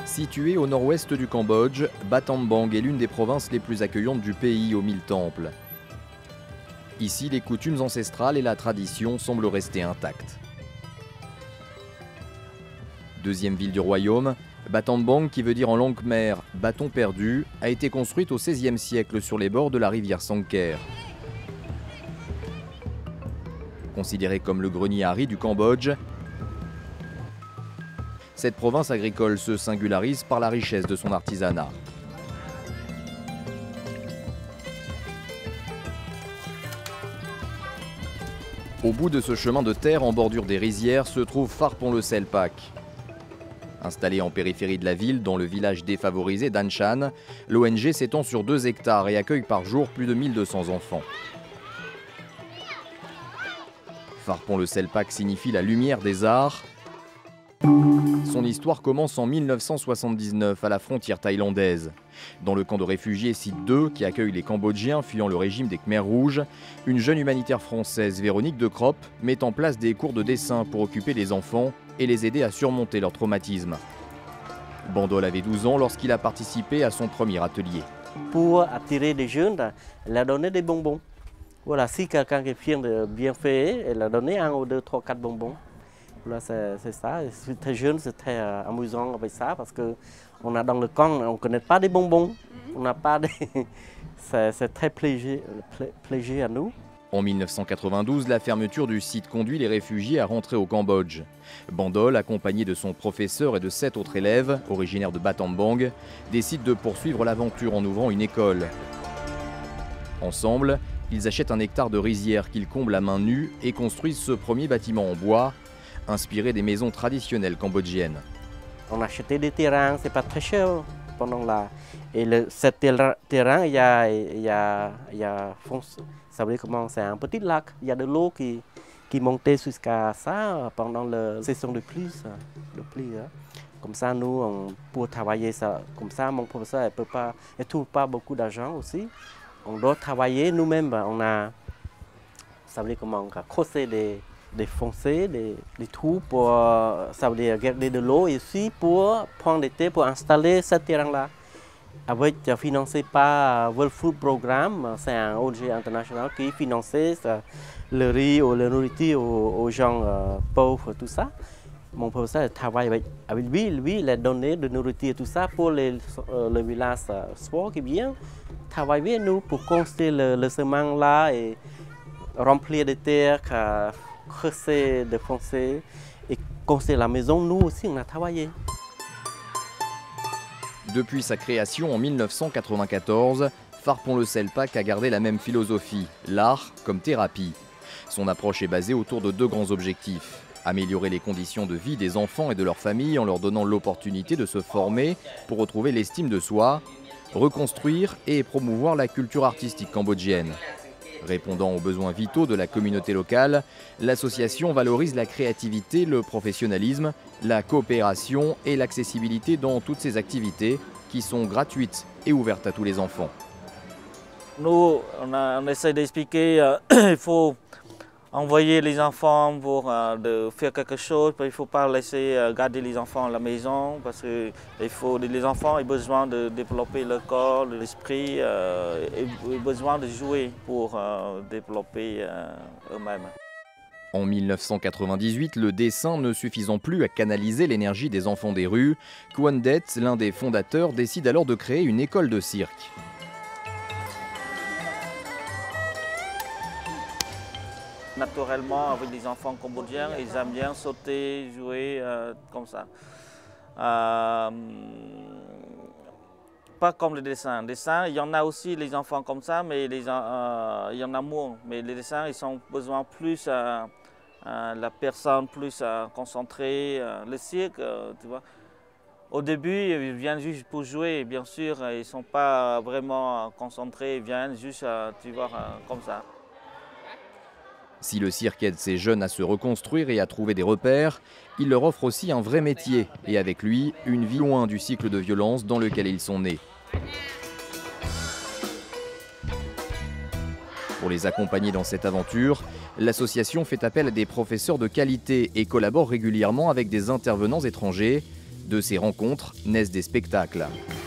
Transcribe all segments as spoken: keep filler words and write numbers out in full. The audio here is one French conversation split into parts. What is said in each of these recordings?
Située au nord-ouest du Cambodge, Battambang est l'une des provinces les plus accueillantes du pays aux mille temples. Ici, les coutumes ancestrales et la tradition semblent rester intactes. Deuxième ville du royaume, Battambang, qui veut dire en langue khmer « bâton perdu », a été construite au seizième siècle sur les bords de la rivière Sangker. Considérée comme le grenier à riz du Cambodge, cette province agricole se singularise par la richesse de son artisanat. Au bout de ce chemin de terre en bordure des rizières se trouve Farpon-le-Selpak. Installé en périphérie de la ville, dans le village défavorisé d'Anchan, l'O N G s'étend sur deux hectares et accueille par jour plus de mille deux cents enfants. Farpon-le-Selpak signifie la lumière des arts. Son histoire commence en mille neuf cent soixante-dix-neuf à la frontière thaïlandaise. Dans le camp de réfugiés site deux, qui accueille les Cambodgiens fuyant le régime des Khmers rouges, une jeune humanitaire française, Véronique de Cropp, met en place des cours de dessin pour occuper les enfants et les aider à surmonter leur traumatisme. Bandol avait douze ans lorsqu'il a participé à son premier atelier. Pour attirer les jeunes, elle a donné des bonbons. Voilà, si quelqu'un est fier de bien fait, elle a donné un ou deux, trois, quatre bonbons. Là, c'est ça. C'est très jeune, c'est très euh, amusant avec ça parce que on a dans le camp, on ne connaît pas des bonbons. On n'a pas des. C'est très plaisir, plaisir à nous. En mille neuf cent quatre-vingt-douze, la fermeture du site conduit les réfugiés à rentrer au Cambodge. Bandol, accompagné de son professeur et de sept autres élèves, originaires de Battambang, décide de poursuivre l'aventure en ouvrant une école. Ensemble, ils achètent un hectare de rizière qu'ils comblent à main nue et construisent ce premier bâtiment en bois, inspiré des maisons traditionnelles cambodgiennes. On a acheté des terrains, c'est pas très cher pendant la. Et le, ce terrain, il y a, il y a, il y a ça veut dire comment, c'est un petit lac. Il y a de l'eau qui, qui montait jusqu'à ça pendant la saison de pluie. De pluie hein. Comme ça, nous, on, pour travailler ça, comme ça, mon professeur, il peut pas, il trouve pas beaucoup d'argent aussi. On doit travailler nous-mêmes. On a, ça veut dire comment, on a creusé des des fossés, des, des trous pour, ça veut dire garder de l'eau et aussi pour prendre des terres pour installer ce terrain-là. Avec financé par World Food Programme, c'est un O N G international qui finançait le riz ou la nourriture aux, aux gens euh, pauvres, tout ça. Mon professeur travaille avec, avec lui, lui, il a donné de nourriture, tout ça pour les, euh, le village euh, sport qui vient travailler avec nous pour construire le, le chemin là et remplir des terres. Euh, creuser, défoncer et construire la maison, nous aussi on a travaillé. Depuis sa création en mille neuf cent quatre-vingt-quatorze, Farpon-le-Selpak a gardé la même philosophie, l'art comme thérapie. Son approche est basée autour de deux grands objectifs. Améliorer les conditions de vie des enfants et de leurs familles en leur donnant l'opportunité de se former pour retrouver l'estime de soi, reconstruire et promouvoir la culture artistique cambodgienne. Répondant aux besoins vitaux de la communauté locale, l'association valorise la créativité, le professionnalisme, la coopération et l'accessibilité dans toutes ses activités qui sont gratuites et ouvertes à tous les enfants. Nous, on, a, on essaie d'expliquer euh, qu'il faut envoyer les enfants pour euh, de faire quelque chose, il ne faut pas laisser euh, garder les enfants à la maison parce que il faut, les enfants ont besoin de développer le corps, l'esprit, euh, et ont besoin de jouer pour euh, développer euh, eux-mêmes. En mille neuf cent quatre-vingt-dix-huit, le dessin ne suffisant plus à canaliser l'énergie des enfants des rues, Kwan Det, l'un des fondateurs, décide alors de créer une école de cirque. Naturellement, avec les enfants cambodgiens, ils aiment bien sauter, jouer euh, comme ça. Euh, pas comme le dessin. Le dessin, il y en a aussi les enfants comme ça, mais les, euh, il y en a moins. Mais les dessins, ils ont besoin plus euh, euh, la personne plus euh, concentrée. Euh, le cirque, euh, tu vois. Au début, ils viennent juste pour jouer, bien sûr, ils ne sont pas vraiment concentrés, ils viennent juste, euh, tu vois, euh, comme ça. Si le cirque aide ces jeunes à se reconstruire et à trouver des repères, il leur offre aussi un vrai métier et avec lui, une vie loin du cycle de violence dans lequel ils sont nés. Pour les accompagner dans cette aventure, l'association fait appel à des professeurs de qualité et collabore régulièrement avec des intervenants étrangers, De ces rencontres naissent des spectacles.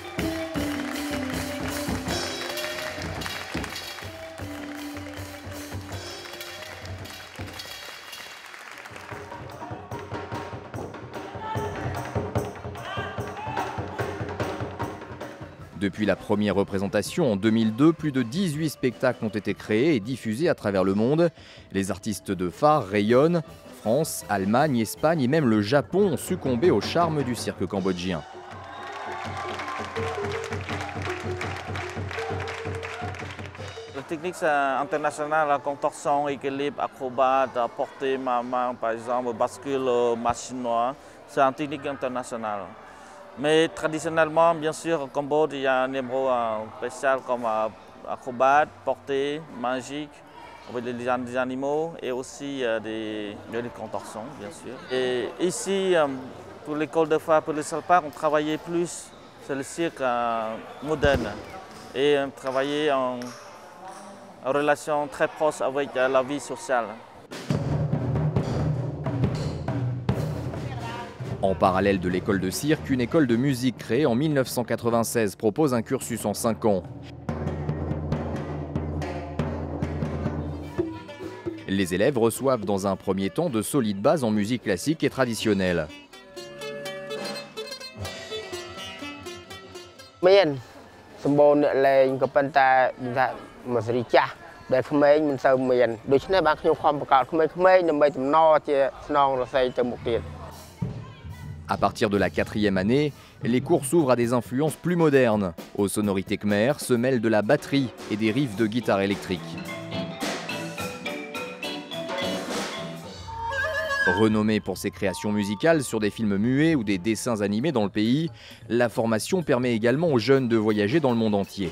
Depuis la première représentation en deux mille deux, plus de dix-huit spectacles ont été créés et diffusés à travers le monde. Les artistes de phare rayonnent. France, Allemagne, Espagne et même le Japon ont succombé au charme du cirque cambodgien. La technique internationale, la contorsion, équilibre, acrobate, portée, main, par exemple, bascule, machine noire, c'est une technique internationale. Mais traditionnellement, bien sûr, au Cambodge, il y a un numéro spécial comme acrobate, portée, magique, avec des animaux et aussi des, des contorsions, bien sûr. Et ici, pour l'école de phare, pour le Selpak, on travaillait plus sur le cirque moderne et on travaillait en, en relation très proche avec la vie sociale. En parallèle de l'école de cirque, une école de musique créée en mille neuf cent quatre-vingt-seize propose un cursus en cinq ans. Les élèves reçoivent dans un premier temps de solides bases en musique classique et traditionnelle. À partir de la quatrième année, les cours s'ouvrent à des influences plus modernes. Aux sonorités khmer se mêlent de la batterie et des riffs de guitare électrique. Renommée pour ses créations musicales sur des films muets ou des dessins animés dans le pays, la formation permet également aux jeunes de voyager dans le monde entier.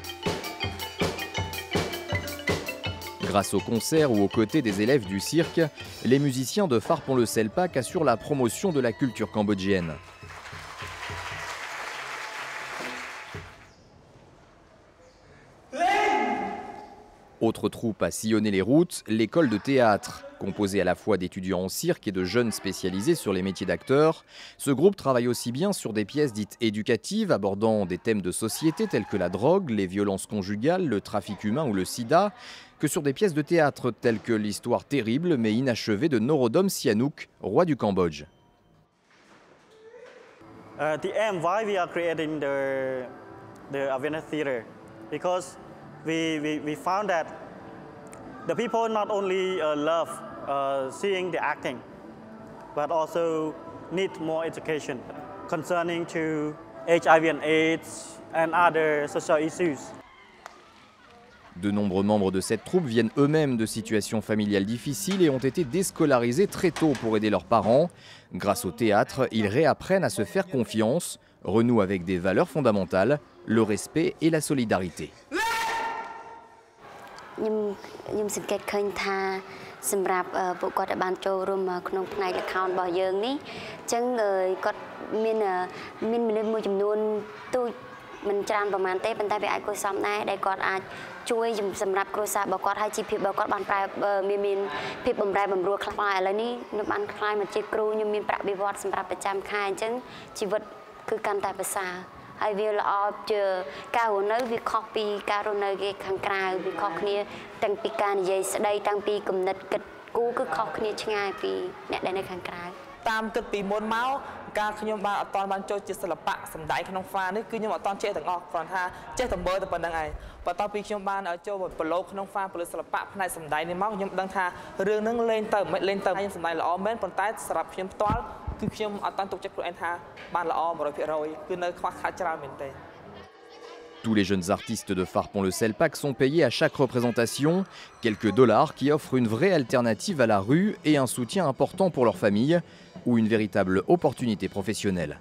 Grâce aux concerts ou aux côtés des élèves du cirque, les musiciens de Phare Pont le Selpak assurent la promotion de la culture cambodgienne. Autre troupe à sillonner les routes, l'école de théâtre. Composée à la fois d'étudiants en cirque et de jeunes spécialisés sur les métiers d'acteurs, ce groupe travaille aussi bien sur des pièces dites éducatives abordant des thèmes de société tels que la drogue, les violences conjugales, le trafic humain ou le sida, que sur des pièces de théâtre telles que l'histoire terrible mais inachevée de Norodom Sihanouk, roi du Cambodge. Uh, the aim why we are creating the the Awareness Theatre, because we, we we found that the people not only uh, love uh, seeing the acting, but also need more education concerning to H I V and AIDS and other social issues. De nombreux membres de cette troupe viennent eux-mêmes de situations familiales difficiles et ont été déscolarisés très tôt pour aider leurs parents. Grâce au théâtre, ils réapprennent à se faire confiance, renouent avec des valeurs fondamentales, le respect et la solidarité. Mình tràn vào màn tết bên tay về ai coi xong này đây còn ai chui dùng sầm rạp coi sa bảo còn hai chi phí bảo còn bàn prai miền miền phí bầm rai bầm rùa khai lại là ní nó bàn khai mà chơi kêu như miền bạc bị vọt sầm rạpประจำ khai chứชีวิตคือการแต่ภาษาhay việc là ở chờ cao nơi việc copy cao nơi cái khang cài việc copy này tăng pi can dây đây tăng pi cầm nứt kịch cú cứ copy này ngay pi nè đây này khang cài តាមទឹកពីមុនមកការខ្ញុំបានអត់តបានចូលជាសិល្បៈសម្ដែងក្នុងហ្វានេះគឺខ្ញុំអត់តចេះទាំងអស់គ្រាន់ថាចេះតែមើលតែប៉ុណ្្នឹងឯងបន្ទាប់ពីខ្ញុំបានចូលប្រឡូកក្នុងហ្វាពលិសិល្បៈផ្នែកសម្ដែងនេះមកខ្ញុំដឹងថារឿងហ្នឹងលេងទៅមិនលេងទៅខ្ញុំសម្ដែងល្អមែនប៉ុន្តែសម្រាប់ខ្ញុំផ្ទាល់គឺខ្ញុំអត់តទុកចិត្តខ្លួនឯងថាបានល្អ một trăm phần trăm គឺនៅខ្វះខាតច្រើនមែនទេ Tous les jeunes artistes de Phare Pont le Selpak sont payés à chaque représentation, quelques dollars qui offrent une vraie alternative à la rue et un soutien important pour leur famille, ou une véritable opportunité professionnelle.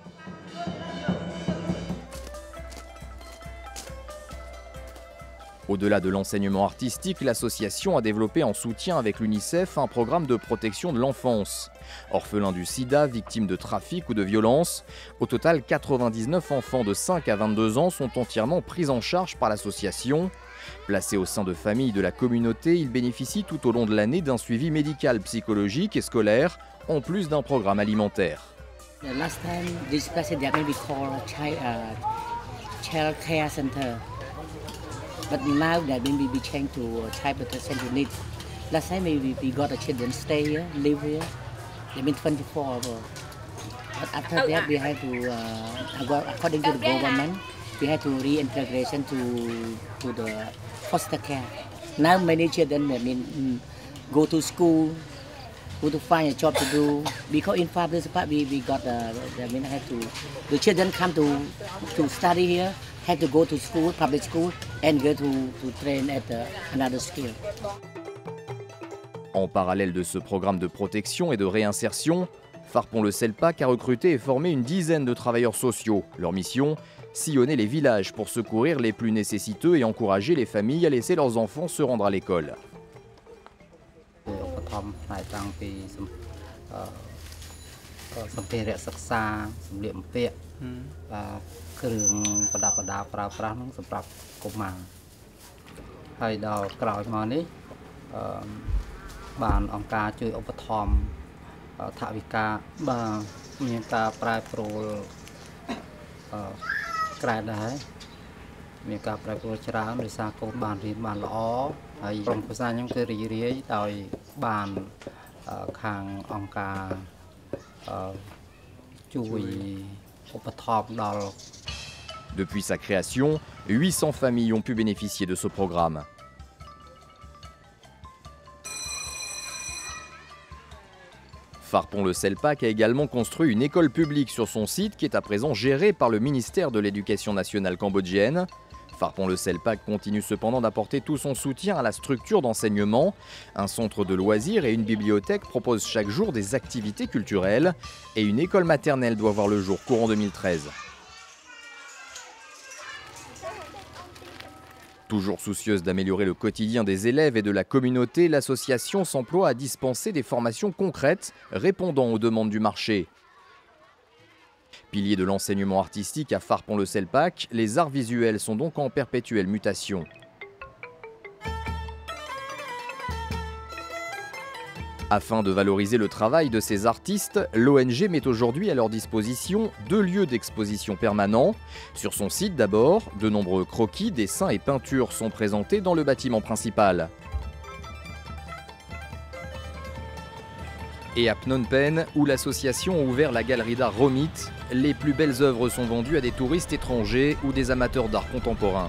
Au-delà de l'enseignement artistique, l'association a développé en soutien avec l'UNICEF un programme de protection de l'enfance. Orphelins du sida, victimes de trafic ou de violence, au total quatre-vingt-dix-neuf enfants de cinq à vingt-deux ans sont entièrement pris en charge par l'association. Placés au sein de familles de la communauté, ils bénéficient tout au long de l'année d'un suivi médical, psychologique et scolaire, en plus d'un programme alimentaire. The last time this place that maybe called child uh, child care center, but now that maybe we changed to child protection unit. Last time maybe we got the children stay here, live here. They been twenty-four hours. But after that we had to, uh, according to the government, we had to reintegration to to the foster care. Now many children, I mean, go to school, go to find a job to do. Because in Far Place Park we we got uh, I mean, had to the children come to to study here, had to go to school, public school, and go to to train at uh, another school. En parallèle de ce programme de protection et de réinsertion, Farpont-le-Selpac a recruté et formé une dizaine de travailleurs sociaux. Leur mission, sillonner les villages pour secourir les plus nécessiteux et encourager les familles à laisser leurs enfants se rendre à l'école. Ban ông caជួយឧបត្ថម្ភថវិកាបាទមានការប្រែប្រួលអឺក្រែដែរមានការប្រែប្រួលច្រើនដោយសារកូនបានរៀនបានល្អហើយក្រុមគ្រួសារខ្ញុំគឺរីករាយដោយបានខាងអង្គការជួយឧបត្ថម្ភដល់ Depuis sa création, huit cents familles ont pu bénéficier de ce programme. Farpont-le-Selpac a également construit une école publique sur son site qui est à présent gérée par le ministère de l'Éducation nationale cambodgienne. Farpont-le-Selpac continue cependant d'apporter tout son soutien à la structure d'enseignement. Un centre de loisirs et une bibliothèque proposent chaque jour des activités culturelles et une école maternelle doit voir le jour courant deux mille treize. Toujours soucieuse d'améliorer le quotidien des élèves et de la communauté, l'association s'emploie à dispenser des formations concrètes répondant aux demandes du marché. Pilier de l'enseignement artistique à Farpont-le-Selpac, les arts visuels sont donc en perpétuelle mutation. Afin de valoriser le travail de ces artistes, l'O N G met aujourd'hui à leur disposition deux lieux d'exposition permanents. Sur son site d'abord, de nombreux croquis, dessins et peintures sont présentés dans le bâtiment principal. Et à Phnom Penh, où l'association a ouvert la galerie d'art Romit, les plus belles œuvres sont vendues à des touristes étrangers ou des amateurs d'art contemporain.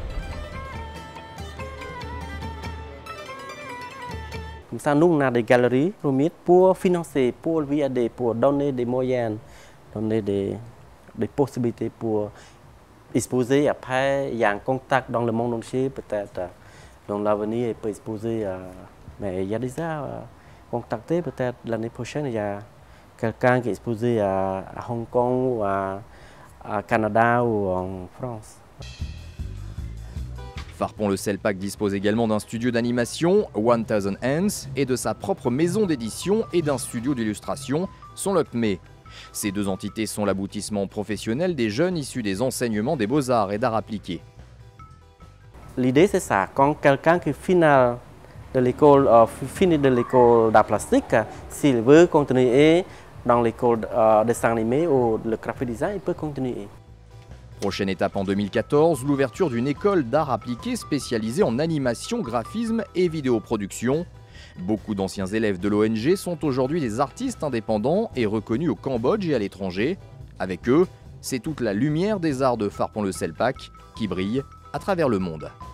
Nous avons des galeries pour financer, pour aider, pour donner des moyens, donner des, des possibilités pour exposer. Après, il y a un contact dans le monde entier, peut-être dans l'avenir, il peut exposer. Mais il y a déjà contacté, peut-être l'année prochaine, il y a quelqu'un qui est exposé à, à Hong Kong ou à, à Canada ou en France. Farpont-le-Selpac dispose également d'un studio d'animation, One Thousand Hands, et de sa propre maison d'édition et d'un studio d'illustration, Son Locme. Ces deux entités sont l'aboutissement professionnel des jeunes issus des enseignements des beaux-arts et d'art appliqués. L'idée c'est ça, quand quelqu'un qui finit de l'école euh, finit de l'école d'art plastique, s'il veut continuer dans l'école euh, de dessin animé ou le graphic design, il peut continuer. Prochaine étape en deux mille quatorze, l'ouverture d'une école d'art appliqué spécialisée en animation, graphisme et vidéoproduction. Beaucoup d'anciens élèves de l'O N G sont aujourd'hui des artistes indépendants et reconnus au Cambodge et à l'étranger. Avec eux, c'est toute la lumière des arts de Farpont-le-Selpac qui brille à travers le monde.